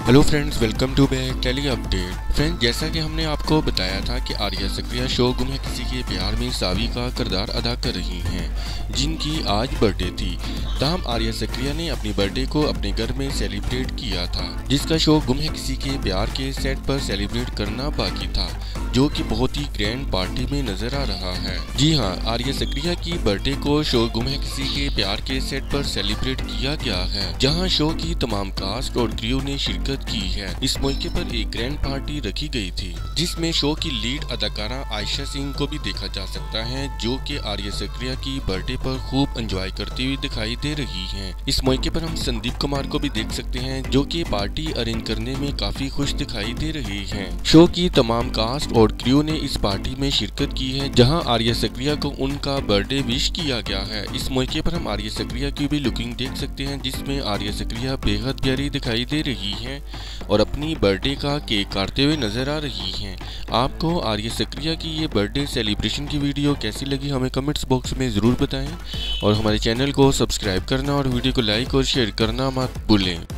Hello friends, welcome to back telly update. Friends, जैसा कि हमने आपको बताया था कि आर्या सक्रिया शो गुम है किसी के प्यार में सावी का किरदार अदा कर रही हैं, जिनकी आज बर्थडे थी। तमाम आर्या सक्रिया ने अपनी बर्थडे को अपने घर में सेलिब्रेट किया था, जिसका शो गुम है किसी के प्यार के सेट पर सेलिब्रेट करना बाकी था, जो कि बहुत ही ग्रैंड पार्टी में नजर आ रहा है। जी हाँ, आर्या सक्रिया की बर्थडे को शो गुम है किसी के प्यार के सेट पर सेलिब्रेट किया गया है, जहाँ शो की तमाम कास्ट और क्रू ने शिरकत की है। इस मौके पर एक ग्रैंड पार्टी रखी गई थी, जिसमें शो की लीड अदाकारा आयशा सिंह को भी देखा जा सकता है, जो कि आर्या सक्रिया की बर्थडे पर खूब एंजॉय करती हुई दिखाई दे रही हैं। इस मौके पर हम संदीप कुमार को भी देख सकते हैं, जो कि पार्टी अरेंज करने में काफी खुश दिखाई दे रही हैं। शो की तमाम कास्ट और क्रू ने इस पार्टी में शिरकत की है, जहां आर्या सक्रिया को उनका बर्थडे विश किया गया है। इस मौके पर हम आर्या सक्रिया की भी लुकिंग देख सकते हैं, जिसमें आर्या सक्रिया बेहद प्यारी दिखाई दे रही है और अपनी बर्थडे का केक काटते हुए नजर आ रही हैं। आपको आर्या सक्रिया की ये बर्थडे सेलिब्रेशन की वीडियो कैसी लगी हमें कमेंट्स बॉक्स में ज़रूर बताएं और हमारे चैनल को सब्सक्राइब करना और वीडियो को लाइक और शेयर करना मत भूलें।